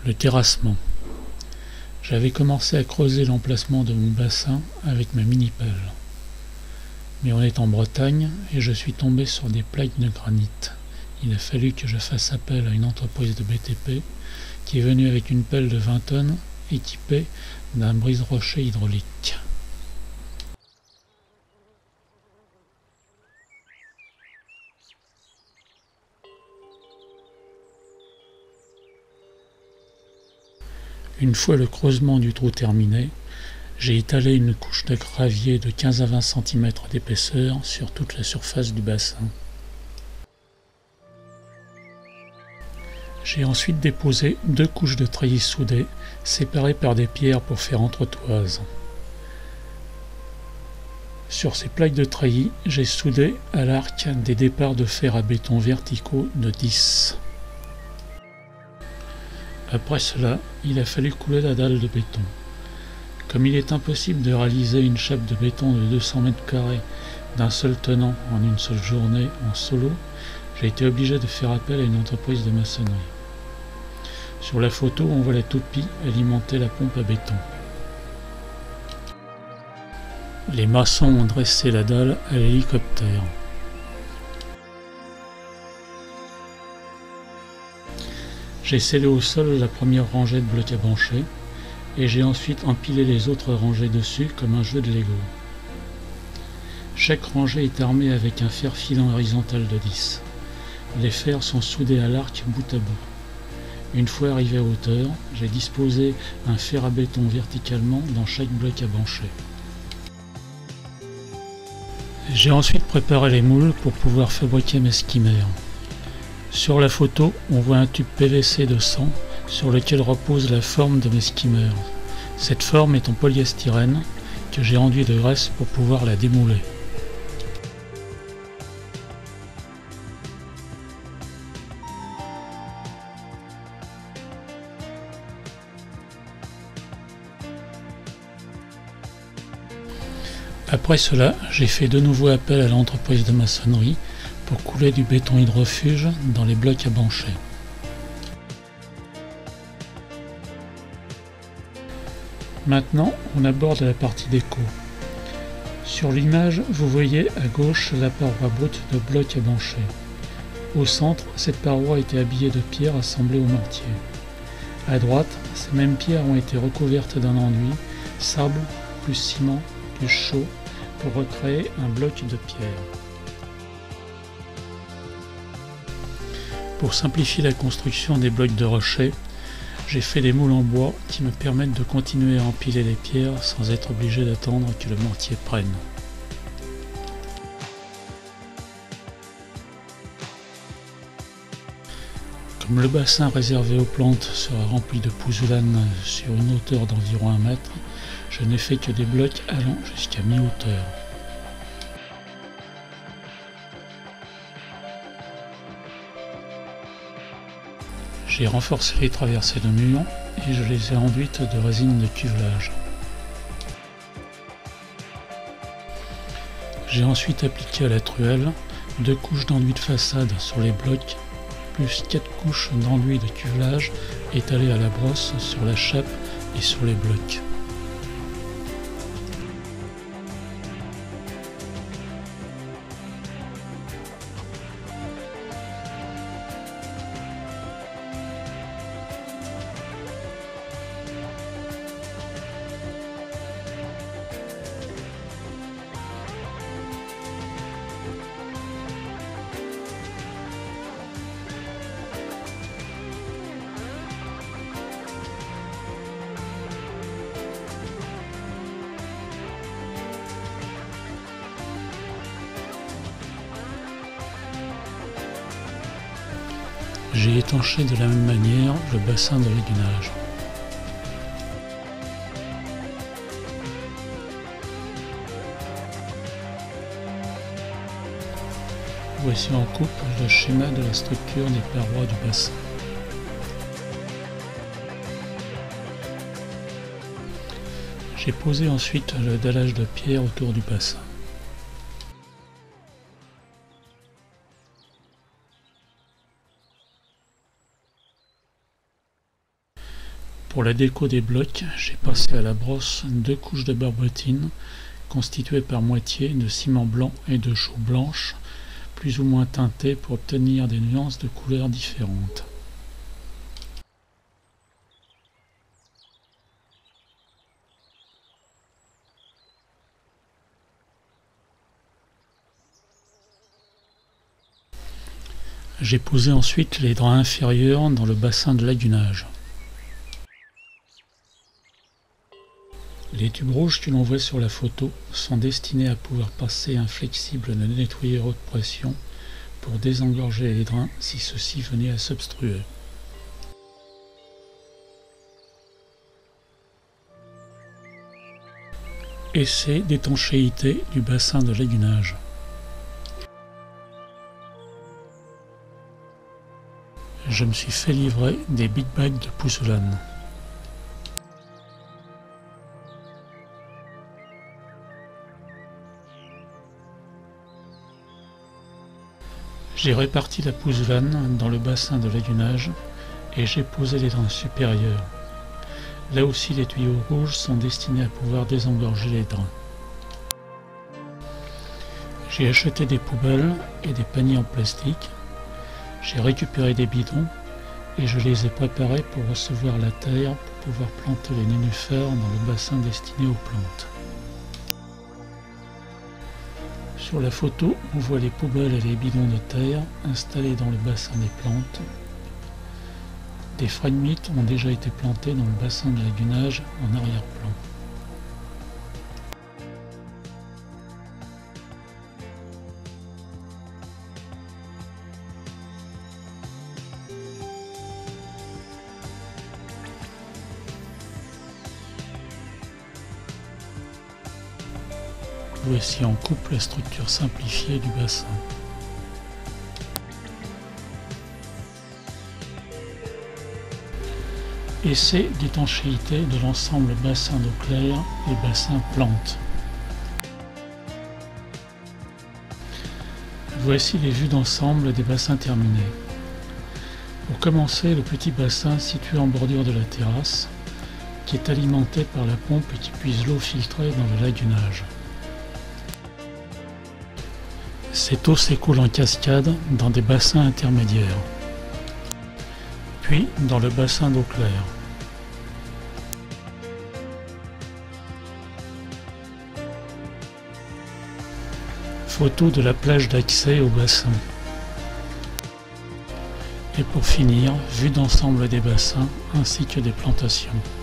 Le terrassement. J'avais commencé à creuser l'emplacement de mon bassin avec ma mini-pelle. Mais on est en Bretagne et je suis tombé sur des plaques de granit. Il a fallu que je fasse appel à une entreprise de BTP qui est venue avec une pelle de 20 tonnes équipée d'un brise-rocher hydraulique. Une fois le creusement du trou terminé, j'ai étalé une couche de gravier de 15 à 20 cm d'épaisseur sur toute la surface du bassin. J'ai ensuite déposé 2 couches de treillis soudées, séparées par des pierres pour faire entretoise. Sur ces plaques de treillis, j'ai soudé à l'arc des départs de fer à béton verticaux de 10. Après cela, il a fallu couler la dalle de béton. Comme il est impossible de réaliser une chape de béton de 200 m² d'un seul tenant en une seule journée en solo, j'ai été obligé de faire appel à une entreprise de maçonnerie. Sur la photo, on voit la toupie alimenter la pompe à béton. Les maçons ont dressé la dalle à l'hélicoptère. J'ai scellé au sol la première rangée de blocs à brancher et j'ai ensuite empilé les autres rangées dessus comme un jeu de Lego. Chaque rangée est armée avec un fer filant horizontal de 10. Les fers sont soudés à l'arc bout à bout. Une fois arrivé à hauteur, j'ai disposé un fer à béton verticalement dans chaque bloc à brancher. J'ai ensuite préparé les moules pour pouvoir fabriquer mes skimmers. Sur la photo, on voit un tube PVC de 100 sur lequel repose la forme de mes skimmers. Cette forme est en polyestyrène que j'ai enduit de graisse pour pouvoir la démouler. Après cela, j'ai fait de nouveau appel à l'entreprise de maçonnerie pour couler du béton hydrofuge dans les blocs à brancher. Maintenant, on aborde la partie déco. Sur l'image, vous voyez à gauche la paroi brute de blocs à brancher. Au centre, cette paroi a été habillée de pierres assemblées au mortier. À droite, ces mêmes pierres ont été recouvertes d'un enduit, sable plus ciment plus chaud, pour recréer un bloc de pierre. Pour simplifier la construction des blocs de rocher, j'ai fait des moules en bois qui me permettent de continuer à empiler les pierres sans être obligé d'attendre que le mortier prenne. Comme le bassin réservé aux plantes sera rempli de pouzoulane sur une hauteur d'environ 1 mètre, je n'ai fait que des blocs allant jusqu'à mi-hauteur. J'ai renforcé les traversées de murs et je les ai enduites de résine de cuvelage. J'ai ensuite appliqué à la truelle 2 couches d'enduit de façade sur les blocs, plus 4 couches d'enduit de cuvelage étalées à la brosse sur la chape et sur les blocs. J'ai étanché de la même manière le bassin de lagunage. Voici en coupe le schéma de la structure des parois du bassin. J'ai posé ensuite le dallage de pierre autour du bassin. Pour la déco des blocs, j'ai passé à la brosse 2 couches de barbotine constituées par moitié de ciment blanc et de chaux blanche, plus ou moins teintées pour obtenir des nuances de couleurs différentes. J'ai posé ensuite les draps inférieurs dans le bassin de lagunage. Les tubes rouges que l'on voit sur la photo sont destinés à pouvoir passer un flexible de nettoyeur haute pression pour désengorger les drains si ceux-ci venaient à s'obstruer. Essai d'étanchéité du bassin de lagunage. Je me suis fait livrer des big bags de pouzzolane. J'ai réparti la pouzzolane dans le bassin de lagunage et j'ai posé les drains supérieurs. Là aussi les tuyaux rouges sont destinés à pouvoir désengorger les drains. J'ai acheté des poubelles et des paniers en plastique. J'ai récupéré des bidons et je les ai préparés pour recevoir la terre pour pouvoir planter les nénuphars dans le bassin destiné aux plantes. Sur la photo, on voit les poubelles et les bidons de terre installés dans le bassin des plantes. Des phragmites ont déjà été plantés dans le bassin de lagunage en arrière-plan. Voici en coupe la structure simplifiée du bassin. Essai d'étanchéité de l'ensemble bassin d'eau claire et bassin plante. Voici les vues d'ensemble des bassins terminés. Pour commencer, le petit bassin situé en bordure de la terrasse, qui est alimenté par la pompe et qui puise l'eau filtrée dans le lagunage. Cette eau s'écoule en cascade dans des bassins intermédiaires, puis dans le bassin d'eau claire. Photo de la plage d'accès au bassin. Et pour finir, vue d'ensemble des bassins ainsi que des plantations.